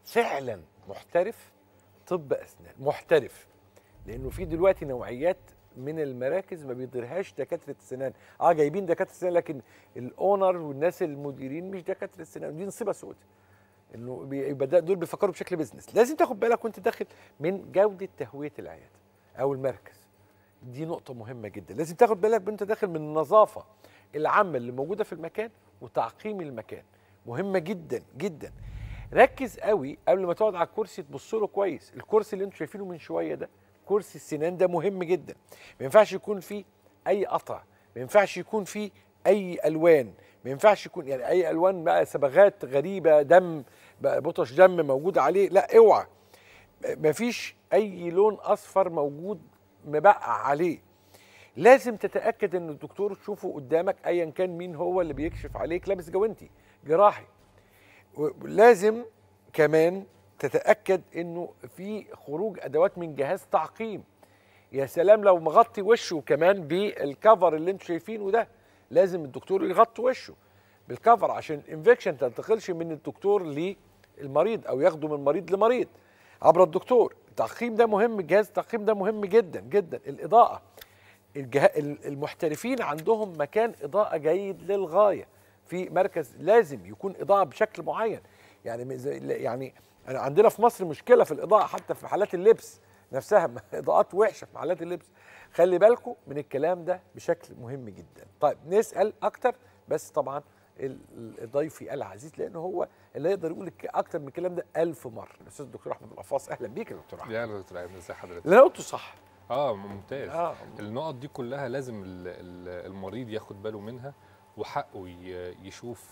فعلا محترف طب اسنان، محترف. لانه في دلوقتي نوعيات من المراكز ما بيديرهاش دكاتره السنان، جايبين دكاتره السنان لكن الاونر والناس المديرين مش دكاتره السنان، دي نصيبه سوداء. انه يبقى دول بيفكروا بشكل بيزنس. لازم تاخد بالك وانت داخل من جوده تهويه العياده او المركز. دي نقطه مهمه جدا، لازم تاخد بالك وانت داخل من النظافه العامه اللي موجوده في المكان وتعقيم المكان، مهمه جدا جدا. ركز قوي قبل ما تقعد على الكرسي تبص له كويس. الكرسي اللي انتوا شايفينه من شويه ده كرسي السنان، ده مهم جدا. ما ينفعش يكون فيه اي قطع، ما ينفعش يكون فيه اي الوان، ما ينفعش يكون يعني اي الوان بقى صبغات غريبه، دم بقى بطش دم موجود عليه، لا اوعى. ما فيش اي لون اصفر موجود مبقع عليه. لازم تتاكد ان الدكتور تشوفه قدامك ايا كان مين هو اللي بيكشف عليك لابس جوانتي جراحي. لازم كمان تتاكد انه في خروج ادوات من جهاز تعقيم. يا سلام لو مغطي وشه كمان بالكفر اللي انتوا شايفينه ده، لازم الدكتور يغطي وشه بالكفر عشان الانفكشن تنتقلش من الدكتور للمريض او ياخده من مريض لمريض عبر الدكتور. التعقيم ده مهم، جهاز التعقيم ده مهم جدا جدا. الاضاءه، المحترفين عندهم مكان اضاءه جيد للغايه. في مركز لازم يكون اضاءه بشكل معين. يعني أنا عندنا في مصر مشكله في الاضاءه حتى في محلات اللبس نفسها، اضاءات وحشه في محلات اللبس. خلي بالكم من الكلام ده بشكل مهم جدا. طيب نسال اكتر، بس طبعا ضيفي العزيز لانه هو اللي يقدر يقول اكتر من الكلام ده 1000 مره. الاستاذ الدكتور احمد القفاص، اهلا بيك يا دكتور احمد. يا دكتور ايمن، ازي حضرتك؟ اللي انا قلته صح؟ ممتاز. النقط دي كلها لازم المريض ياخد باله منها، وحقه يشوف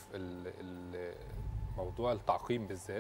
موضوع التعقيم بالذات.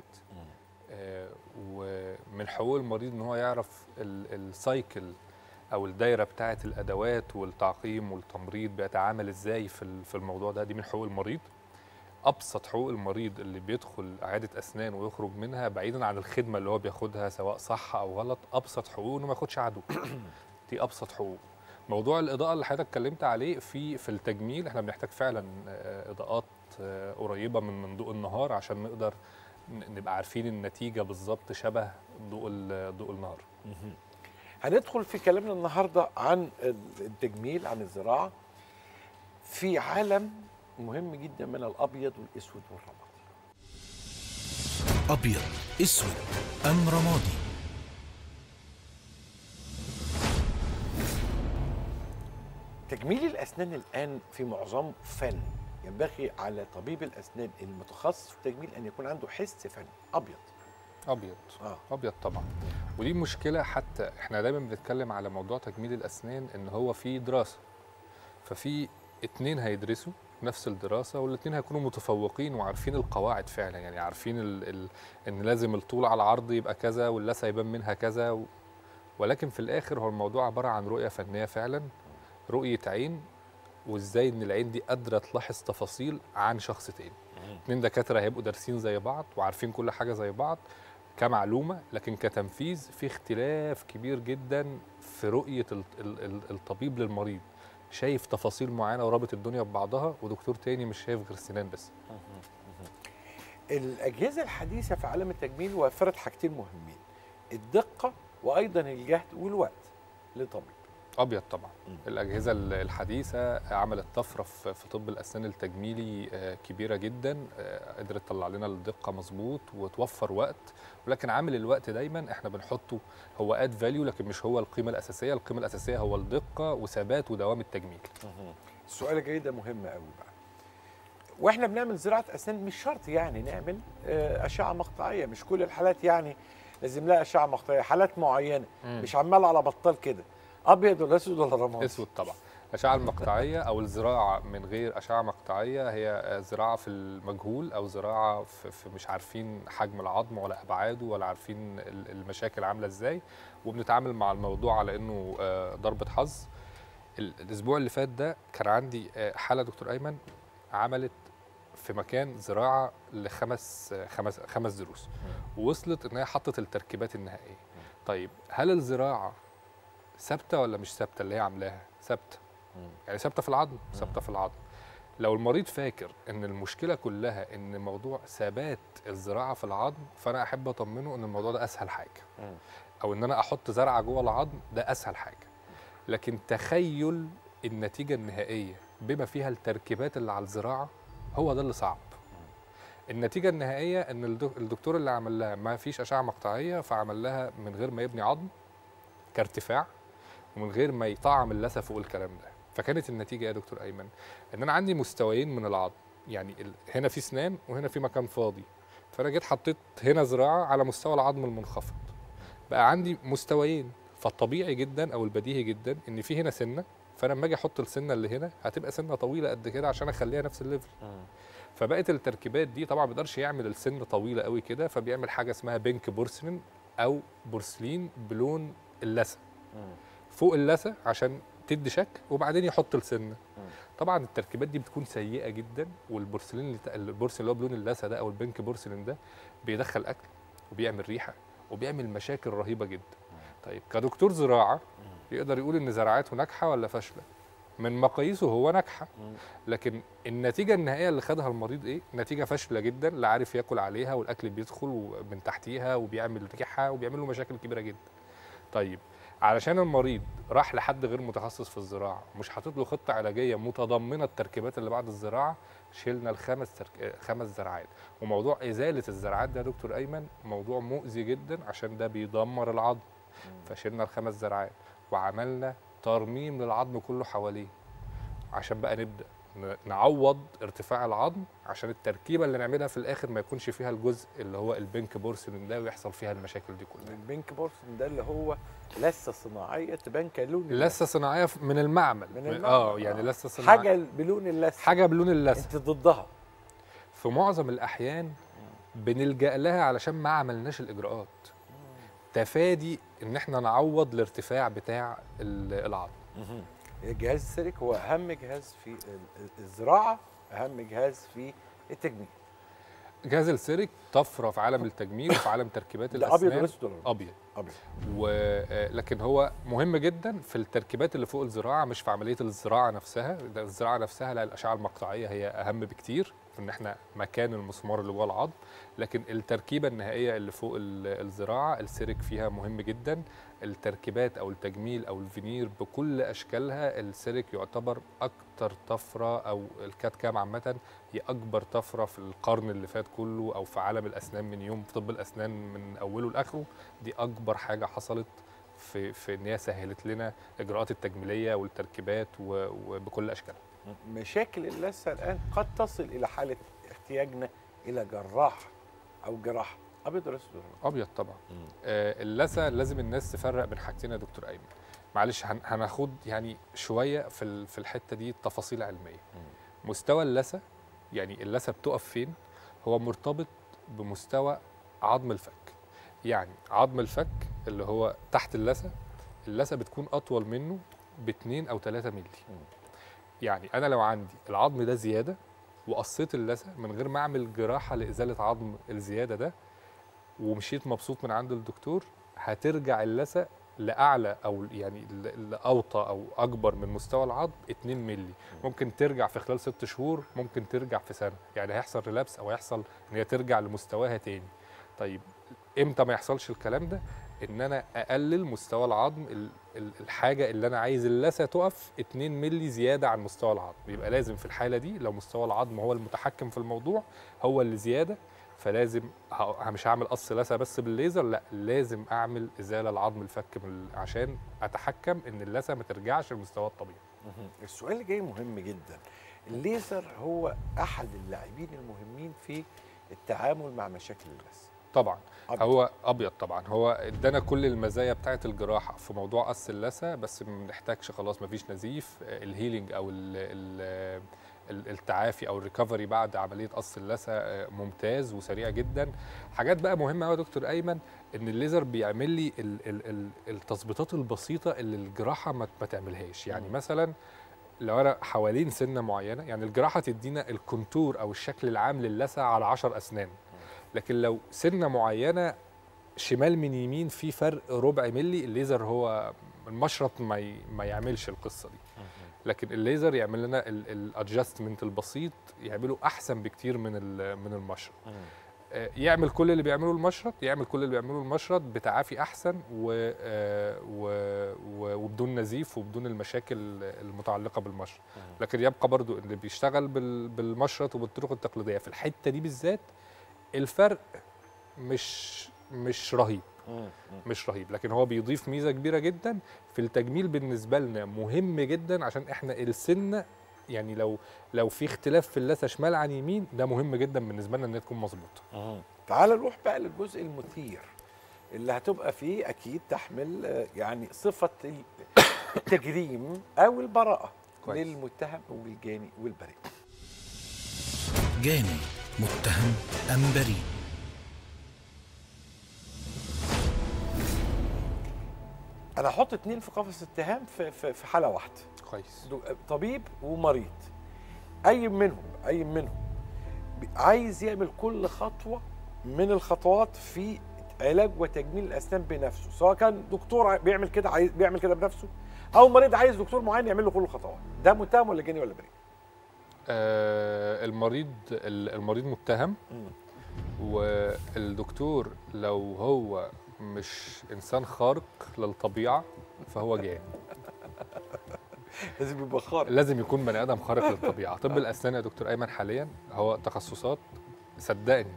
ومن حقوق المريض ان هو يعرف السايكل او الدايره بتاعه الادوات والتعقيم والتمريض بيتعامل ازاي في الموضوع ده. دي من حقوق المريض. ابسط حقوق المريض اللي بيدخل عياده اسنان ويخرج منها بعيدا عن الخدمه اللي هو بياخدها سواء صح او غلط، ابسط حقوقه انه ما ياخدش عدو. دي ابسط حقوق. موضوع الاضاءه اللي حضرتك اتكلمت عليه في التجميل، احنا بنحتاج فعلا اضاءات قريبه من ضوء النهار عشان نقدر نبقى عارفين النتيجه بالظبط شبه ضوء النهار. هندخل في كلامنا النهارده عن التجميل، عن الزراعه في عالم مهم جدا من الابيض والاسود والرمادي. ابيض، اسود ام رمادي؟ تجميل الاسنان الان في معظمه فن. ينبغي على طبيب الاسنان المتخصص في التجميل ان يكون عنده حس فني. ابيض طبعا. ودي مشكله، حتى احنا دايما بنتكلم على موضوع تجميل الاسنان ان هو في دراسه، ففي 2 هيدرسوا نفس الدراسه والاثنين هيكونوا متفوقين وعارفين القواعد فعلا، يعني عارفين ان لازم الطول على العرض يبقى كذا واللثه يبان منها كذا ولكن في الاخر هو الموضوع عباره عن رؤيه فنيه فعلا، رؤيه عين، وازاي ان العين دي قادره تلاحظ تفاصيل عن شخص تاني. 2 دكاتره هيبقوا دارسين زي بعض وعارفين كل حاجه زي بعض كمعلومه، لكن كتنفيذ في اختلاف كبير جدا في رؤيه الطبيب للمريض. شايف تفاصيل معينه ورابط الدنيا ببعضها، ودكتور تاني مش شايف غير السنان بس. الاجهزه الحديثه في عالم التجميل وفرت حاجتين مهمين: الدقه وايضا الجهد والوقت للطبيب. ابيض طبعا. الاجهزه الحديثه عملت طفره في طب الاسنان التجميلي كبيره جدا، قدرت تطلع لنا الدقه مظبوط وتوفر وقت، ولكن عامل الوقت دايما احنا بنحطه هو اد فاليو، لكن مش هو القيمه الاساسيه. القيمه الاساسيه هو الدقه وثبات ودوام التجميل. السؤال الجاي ده مهم قوي بقى. واحنا بنعمل زراعه اسنان مش شرط يعني نعمل اشعه مقطعيه، مش كل الحالات يعني لازم لها اشعه مقطعيه، حالات معينه. مش عمال على بطال كده. ابيض ولا اسود ولا رمادي؟ اسود طبعا. الاشعه المقطعيه او الزراعه من غير اشعه مقطعيه هي زراعه في المجهول، او زراعه في مش عارفين حجم العظم ولا ابعاده ولا عارفين المشاكل عامله ازاي، وبنتعامل مع الموضوع على انه ضربه حظ. الاسبوع اللي فات ده كان عندي حاله دكتور ايمن عملت في مكان زراعه خمس دروس، ووصلت ان هي حطت التركيبات النهائيه. طيب هل الزراعه ثابته ولا مش ثابته؟ اللي هي عاملاها ثابته، يعني ثابته في العظم، ثابته في العظم. لو المريض فاكر ان المشكله كلها ان موضوع ثبات الزراعه في العظم، فانا احب اطمنه ان الموضوع ده اسهل حاجه، او ان انا احط زرعه جوه العظم ده اسهل حاجه. لكن تخيل النتيجه النهائيه بما فيها التركيبات اللي على الزراعه هو ده اللي صعب. النتيجه النهائيه ان الدكتور اللي عمل لها ما فيش اشعه مقطعيه، فعمل لها من غير ما يبني عظم كارتفاع ومن غير ما يطعم اللثه فوق الكلام ده. فكانت النتيجه يا دكتور ايمن ان انا عندي مستويين من العظم، يعني هنا في اسنان وهنا في مكان فاضي، فانا جيت حطيت هنا زراعه على مستوى العظم المنخفض، بقى عندي مستويين. فالطبيعي جدا او البديهي جدا ان في هنا سنه، فانا لما اجي احط السنه اللي هنا هتبقى سنه طويله قد كده عشان اخليها نفس الليفل. فبقت التركيبات دي طبعا ما بيقدرش يعمل السن طويله قوي كده، فبيعمل حاجه اسمها بينك بورسلين او بورسلين بلون اللثه فوق اللثه عشان تدي شكل، وبعدين يحط السنه. طبعا التركيبات دي بتكون سيئه جدا، والبورسلين البورسلين اللي هو بلون اللثه ده او البينك بورسلين ده بيدخل اكل وبيعمل ريحه وبيعمل مشاكل رهيبه جدا. طيب كدكتور زراعه يقدر يقول ان زراعته ناجحه ولا فاشله؟ من مقاييسه هو ناجحه، لكن النتيجه النهائيه اللي خدها المريض ايه؟ نتيجه فاشله جدا، لا عارف ياكل عليها والاكل بيدخل من تحتيها وبيعمل ريحه وبيعمل له مشاكل كبيره جدا. طيب علشان المريض راح لحد غير متخصص في الزراعه مش حاطط له خطه علاجيه متضمنه التركيبات اللي بعد الزراعه، شلنا خمس زرعات. وموضوع ازاله الزرعات ده يا دكتور ايمن موضوع مؤذي جدا عشان ده بيدمر العظم. فشلنا الخمس زرعات وعملنا ترميم للعظم كله حواليه عشان بقى نبدا نعوض ارتفاع العظم، عشان التركيبه اللي نعملها في الاخر ما يكونش فيها الجزء اللي هو البينك بورسلين ده ويحصل فيها المشاكل دي كلها. البينك بورسلين ده اللي هو لثه صناعيه تبان كلون لثه صناعيه من المعمل. يعني لثه صناعيه حاجه بلون اللثه، حاجه بلون اللثه. انت ضدها؟ في معظم الاحيان بنلجأ لها علشان ما عملناش الاجراءات تفادي ان احنا نعوض الارتفاع بتاع العظم. الجهاز السيرك هو اهم جهاز في الزراعه، اهم جهاز في التجميل. جهاز السيرك طفره في عالم التجميل وفي عالم تركيبات الاسنان. ابيض ولا اسود؟ ابيض. لكن هو مهم جدا في التركيبات اللي فوق الزراعه، مش في عمليه الزراعه نفسها. الزراعه نفسها لا، الاشعه المقطعيه هي اهم بكتير في ان احنا مكان المسمار اللي جوه العظم، لكن التركيبه النهائيه اللي فوق الزراعه السيرك فيها مهم جدا. التركيبات او التجميل او الفينير بكل اشكالها السيرك يعتبر اكتر طفره، او الكات كام عامه هي اكبر طفره في القرن اللي فات كله، او في عالم الاسنان من يوم في طب الاسنان من اوله لاخره. دي اكبر حاجه حصلت في ان هي سهلت لنا اجراءات التجميليه والتركيبات وبكل اشكالها. مشاكل اللثه الان قد تصل الى حاله احتياجنا الى جراح او جراحه. ابيض ولا اسود؟ ابيض طبعا. اللثه لازم الناس تفرق بين حاجتين يا دكتور ايمن. معلش هناخد يعني شويه في الحته دي تفاصيل علميه. مستوى اللثه، يعني اللثه بتقف فين، هو مرتبط بمستوى عظم الفك. يعني عظم الفك اللي هو تحت اللثه بتكون اطول منه ب2 أو 3 مللي. يعني انا لو عندي العظم ده زياده وقصيت اللثه من غير ما اعمل جراحه لازاله عظم الزياده ده ومشيت مبسوط من عند الدكتور، هترجع اللثه لاعلى او يعني لاوطى او اكبر من مستوى العظم 2 مللي. ممكن ترجع في خلال 6 شهور، ممكن ترجع في سنه، يعني هيحصل ريلابس او هيحصل ان هي ترجع لمستواها تاني. طيب امتى ما يحصلش الكلام ده؟ ان انا اقلل مستوى العظم، الحاجه اللي انا عايز اللثه تقف 2 مللي زياده عن مستوى العظم. يبقى لازم في الحاله دي لو مستوى العظم هو المتحكم في الموضوع، هو اللي زياده، فلازم مش هعمل قص لثه بس بالليزر، لا لازم اعمل ازاله لعظم الفك عشان اتحكم ان اللثه ما ترجعش لمستوى الطبيعي. السؤال اللي جاي مهم جدا. الليزر هو احد اللاعبين المهمين في التعامل مع مشاكل اللثه. طبعا هو ابيض طبعا، هو ادانا كل المزايا بتاعه الجراحه في موضوع قص اللثه، بس ما بنحتاجش خلاص، ما فيش نزيف. الهيلينج او التعافي او الريكفري بعد عمليه قص اللثه ممتاز وسريع جدا. حاجات بقى مهمه قوي يا دكتور ايمن، ان الليزر بيعمل لي التظبيطات البسيطه اللي الجراحه ما تعملهاش. يعني مثلا لو انا حوالين سنه معينه، يعني الجراحه تدينا الكونتور او الشكل العام للثه على 10 اسنان، لكن لو سنه معينه شمال من يمين في فرق ربع ملي، الليزر هو المشرط ما يعملش القصه دي. لكن الليزر يعمل لنا الادجستمنت البسيط، يعمله احسن بكتير من المشرط. يعمل كل اللي بيعمله المشرط، بتعافي احسن وبدون نزيف وبدون المشاكل المتعلقه بالمشرط. لكن يبقى برضو اللي بيشتغل بالمشرط وبالطرق التقليديه في الحته دي بالذات الفرق مش رهيب. لكن هو بيضيف ميزه كبيره جدا في التجميل بالنسبه لنا، مهم جدا عشان احنا السنه يعني لو في اختلاف في اللثه شمال عن يمين، ده مهم جدا بالنسبه لنا ان هي تكون مظبوطه. تعال نروح بقى للجزء المثير اللي هتبقى فيه اكيد تحمل يعني صفه التجريم او البراءه للمتهم والجاني والبريء. جاني، متهم ام بريء؟ انا هحط 2 في قفص اتهام في حاله واحده. كويس. طبيب ومريض، اي منهم عايز يعمل كل خطوه من الخطوات في علاج وتجميل الاسنان بنفسه، سواء كان دكتور بيعمل كده بيعمل كده بنفسه، او مريض عايز دكتور معين يعمل له كل الخطوات. ده متهم ولا جاني ولا بريء؟ المريض متهم، والدكتور لو هو مش انسان خارق للطبيعه فهو جاني. لازم يبقى خارق، لازم يكون بني ادم خارق للطبيعه. طب الاسنان يا دكتور ايمن حاليا هو تخصصات، صدقني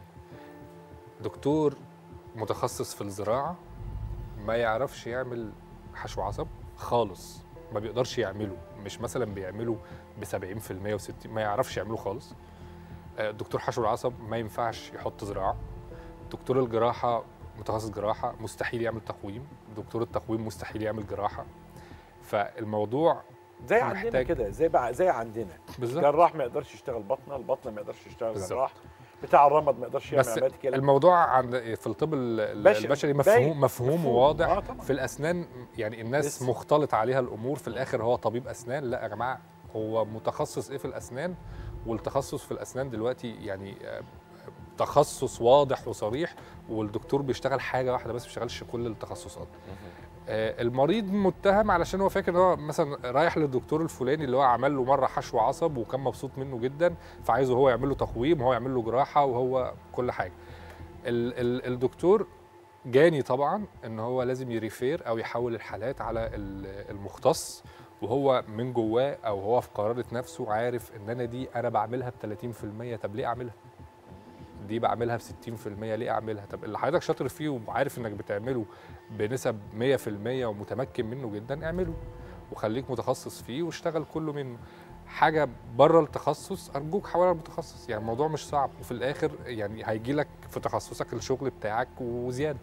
دكتور متخصص في الزراعه ما يعرفش يعمل حشو عصب خالص، ما بيقدرش يعمله، مش مثلا بيعمله ب 70% و60، ما يعرفش يعمله خالص. دكتور حشو العصب ما ينفعش يحط زراعه. دكتور الجراحه متخصص جراحه مستحيل يعمل تقويم، دكتور التقويم مستحيل يعمل جراحه. فالموضوع زي عندنا كده، زي عندنا الجراح ما يقدرش يشتغل بطنه، البطنه ما يقدرش يشتغل جراح، بتاع الرمد ما يقدرش يعمل عمليات كده. الموضوع في الطب البشري مفهوم وواضح. في الاسنان يعني الناس مختلط عليها الامور، في الاخر هو طبيب اسنان. لا يا جماعه، هو متخصص ايه في الاسنان، والتخصص في الاسنان دلوقتي يعني تخصص واضح وصريح، والدكتور بيشتغل حاجه واحده بس، ما بيشتغلش كل التخصصات. المريض متهم علشان هو فاكر ان هو مثلا رايح للدكتور الفلاني اللي هو عمل له مره حشو عصب وكان مبسوط منه جدا، فعايزه هو يعمل له تقويم وهو يعمل له جراحه وهو كل حاجه. الدكتور جاني طبعا ان هو لازم يريفير او يحول الحالات على المختص، وهو من جواه او هو في قرارة نفسه عارف ان انا دي انا بعملها ب 30%، طب ليه اعملها؟ دي بعملها ب 60%، ليه اعملها؟ طب اللي حضرتك شاطر فيه وعارف انك بتعمله بنسب 100% ومتمكن منه جدا، اعمله وخليك متخصص فيه واشتغل كله منه. حاجه بره التخصص ارجوك حاول على المتخصص، يعني الموضوع مش صعب، وفي الاخر يعني هيجي لك في تخصصك الشغل بتاعك وزياده.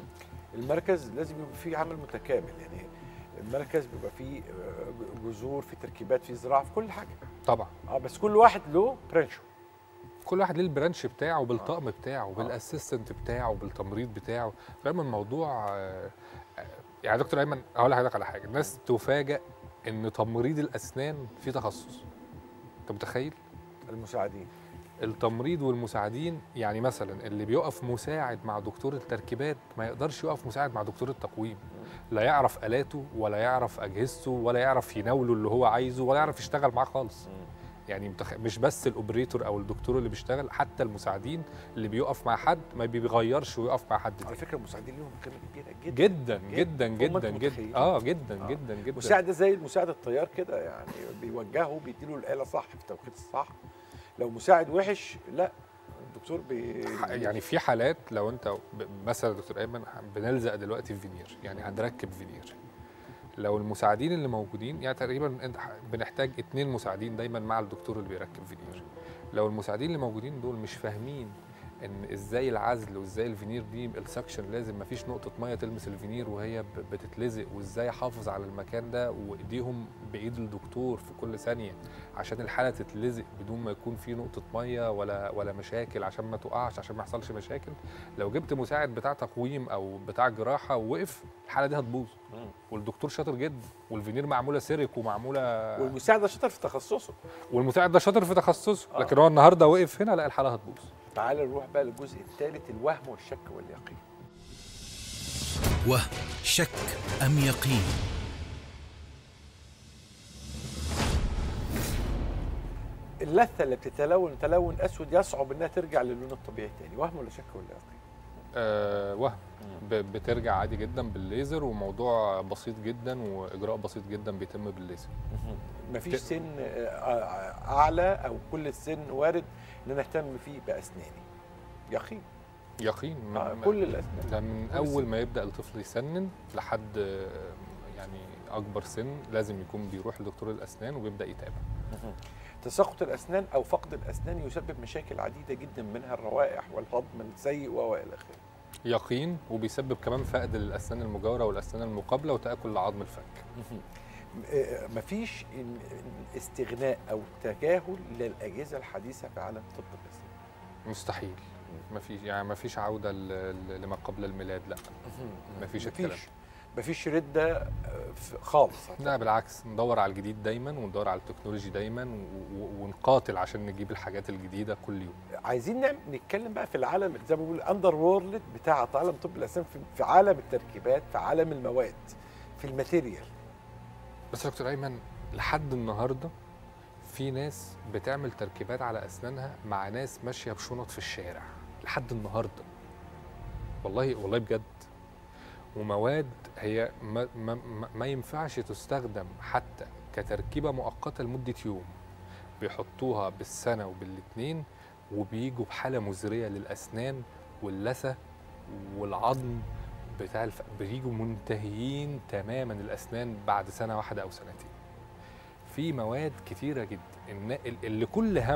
المركز لازم يبقى فيه عمل متكامل، يعني المركز بيبقى فيه جذور، في تركيبات، في زراعه، في كل حاجه طبعا. بس كل واحد له برانشه، كل واحد ليه البرانش بتاعه بالطقم بتاعه بالاسيستنت بتاعه بالتمريض بتاعه. فاهم الموضوع؟ يعني دكتور ايمن هقول لحضرتك على حاجه، الناس تفاجئ ان تمريض الاسنان فيه تخصص. انت متخيل؟ المساعدين، التمريض والمساعدين، يعني مثلا اللي بيقف مساعد مع دكتور التركيبات ما يقدرش يقف مساعد مع دكتور التقويم. لا يعرف آلاته ولا يعرف أجهزته ولا يعرف يناوله اللي هو عايزه ولا يعرف يشتغل معاه خالص. يعني مش بس الأوبريتور أو الدكتور اللي بيشتغل، حتى المساعدين اللي بيقف مع حد ما بيغيرش ويقف مع حد. على فكرة المساعدين لهم قيمة كبيرة جدا جدا جدا جدا جدا جدا جدا. مساعد زي مساعد الطيار كده، يعني بيوجهه، بيديله الآلة صح في التوقيت الصح. لو مساعد وحش لا، الدكتور يعني في حالات لو انت مثلا دكتور ايمن بنلزق دلوقتي في فينير، يعني هنركب فينير، لو المساعدين اللي موجودين يعني تقريبا بنحتاج 2 مساعدين دايما مع الدكتور اللي بيركب فينير. لو المساعدين اللي موجودين دول مش فاهمين ان ازاي العزل وازاي الفينير دي السكشن لازم مفيش نقطه ميه تلمس الفينير وهي بتتلزق، وازاي احافظ على المكان ده وايديهم بايد الدكتور في كل ثانيه عشان الحاله تتلزق بدون ما يكون في نقطه ميه ولا مشاكل، عشان ما تقعش، عشان ما يحصلش مشاكل. لو جبت مساعد بتاع تقويم او بتاع جراحه ووقف، الحاله دي هتبوظ. والدكتور شاطر جدا والفينير معموله سيرك ومعموله، والمساعد ده شاطر في تخصصه، والمساعد ده شاطر في تخصصه، لكن هو النهارده وقف هنا، لا الحاله هتبوظ. تعال نروح بقى للجزء الثالث، الوهم والشك واليقين. وهم، شك أم يقين؟ اللثه اللي بتتلون تلون اسود يصعب انها ترجع للون الطبيعي تاني، وهم ولا شك ولا يقين؟ وهم. بترجع عادي جدا بالليزر، وموضوع بسيط جدا واجراء بسيط جدا بيتم بالليزر. مفيش سن اعلى او كل السن وارد ان انا اهتم فيه باسناني؟ يقين. يقين. كل الاسنان ده من اول ما يبدا الطفل يسنن لحد يعني اكبر سن لازم يكون بيروح لدكتور الاسنان وبيبدا يتابع. تساقط الاسنان او فقد الاسنان يسبب مشاكل عديده جدا، منها الروائح والهضم السيء والى اخره. يقين. وبيسبب كمان فقد للاسنان المجاوره والاسنان المقابله وتاكل لعظم الفك. مفيش استغناء او تجاهل للاجهزه الحديثه في عالم طب الاسنان. مستحيل. مفيش عوده لما قبل الميلاد، لا. مفيش الكلام. مفيش رده خالص. لا بالعكس، ندور على الجديد دايما وندور على التكنولوجي دايما ونقاتل عشان نجيب الحاجات الجديده كل يوم. عايزين نتكلم بقى في العالم زي ما بقول الاندر وورلد بتاع عالم طب الاسنان، في عالم التركيبات، في عالم المواد، في الماتيريال. بس يا دكتور ايمن، لحد النهارده في ناس بتعمل تركيبات على اسنانها مع ناس ماشيه بشنط في الشارع لحد النهارده. والله بجد. ومواد هي ما ينفعش تستخدم حتى كتركيبه مؤقته لمده يوم، بيحطوها بالسنه وبالاتنين وبيجوا بحاله مزريه للاسنان واللثه والعظم بتاع بيجوا منتهيين تماما الاسنان بعد سنه واحده او سنتين. في مواد كتيره جدا اللي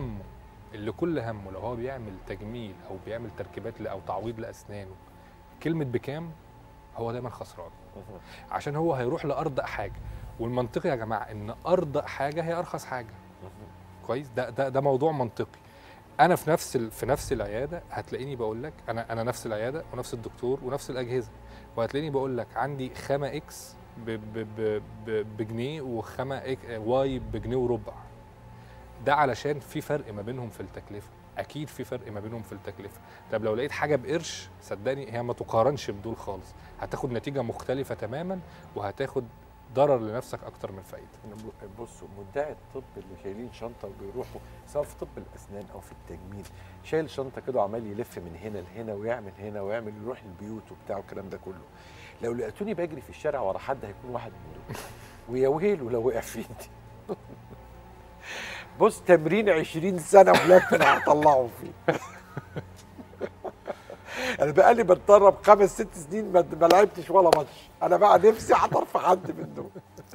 كل همه لو هو بيعمل تجميل او بيعمل تركيبات او تعويض لاسنانه كلمه بكام، هو دايما خسران، عشان هو هيروح لارضى حاجه. والمنطقي يا جماعه ان ارضى حاجه هي ارخص حاجه. كويس. ده موضوع منطقي. انا في نفس العياده هتلاقيني بقول لك انا نفس العياده ونفس الدكتور ونفس الاجهزه، وهتلاقيني بقول لك عندي خامه اكس بجنيه وخامه واي بجنيه وربع. ده علشان في فرق ما بينهم في التكلفه. اكيد في فرق ما بينهم في التكلفه. طب لو لقيت حاجه بقرش، صدقني هي ما تقارنش بدول خالص، هتاخد نتيجه مختلفه تماما وهتاخد ضرر لنفسك اكتر من فايده. بصوا، مدعي الطب اللي شايلين شنطه وبيروحوا سواء في طب الاسنان او في التجميل، شايل شنطه كده وعمال يلف من هنا لهنا ويعمل هنا ويعمل، يروح البيوت وبتاع والكلام ده كله. لو لقيتوني بجري في الشارع ورا حد هيكون واحد من دول، ويا ويله لو وقع في ايدي. بص، تمرين 20 سنه ولكن هطلعه فيه. انا بقالي بتدرب 5 6 سنين ما لعبتش ولا ماتش. انا بقى نفسي احضر في حد من دول.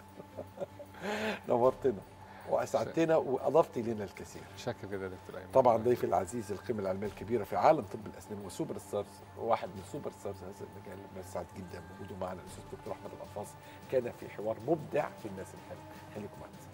نورتنا واسعدتنا واضفت لنا الكثير. شكرا جدا يا دكتور ايمن. طبعا ضيفي العزيز القيمه العلميه الكبيره في عالم طب الاسنان وسوبر ستارز، واحد من سوبر ستارز هذا المجال. بسعد جدا بوجوده معنا الاستاذ الدكتور احمد القفاص. كان في حوار مبدع في الناس الحلوه. خليكم معنا.